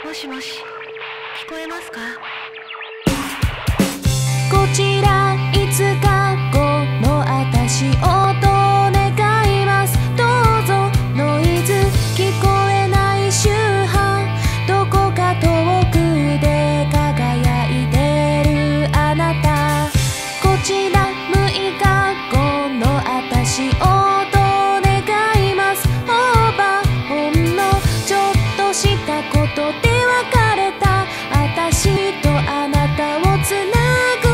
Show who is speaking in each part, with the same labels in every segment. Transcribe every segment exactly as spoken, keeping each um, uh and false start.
Speaker 1: もしもし、聞こえますか？
Speaker 2: こちらいつかこの私をと願います。どうぞノイズ聞こえない周波、どこか遠くで輝いてるあなた。こちらむいかごの私をと願います。オーバーほんのちょっとしたことで別れた私とあなたをつなぐ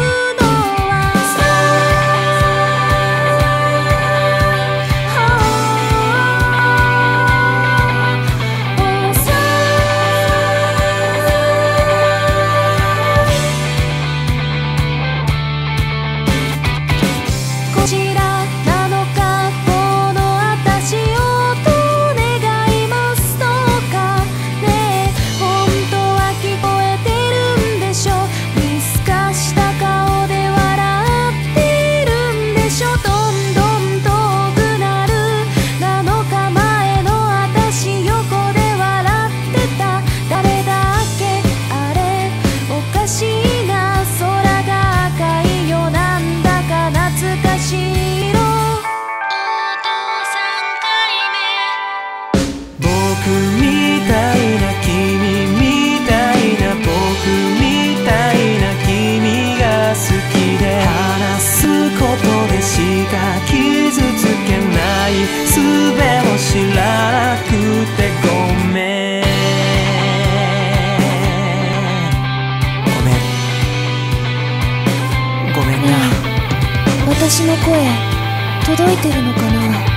Speaker 2: 私の声届いてるのかな？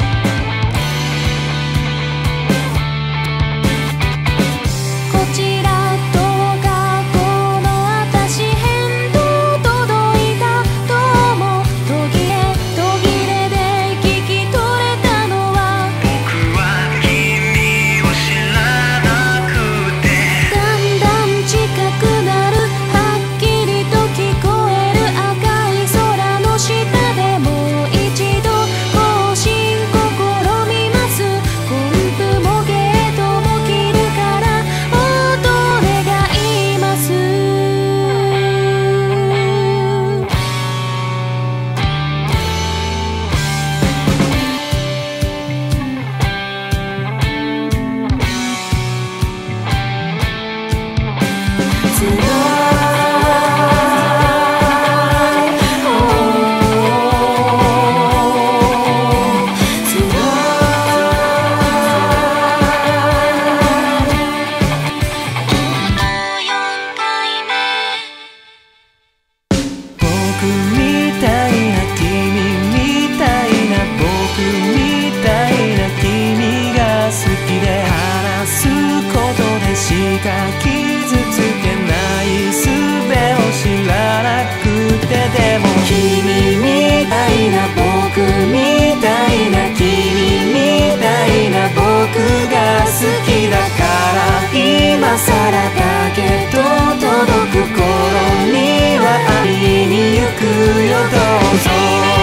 Speaker 2: 今さらだけど届く頃には会いに行くよ、どうぞ。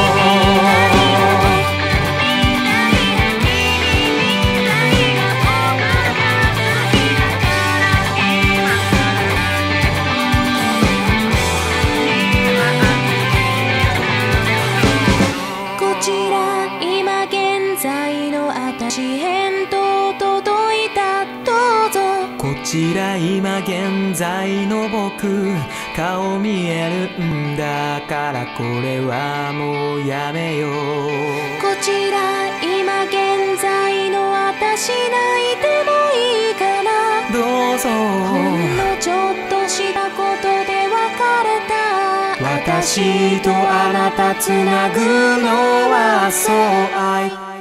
Speaker 2: こちら今現在の私へと届いた、どうぞ。こちら今現在の僕、顔見えるんだからこれはもうやめよう。こちら今現在の私泣いてもいいかな、どうぞ。ほんのちょっとしたことで別れた私とあなたつなぐのはそう愛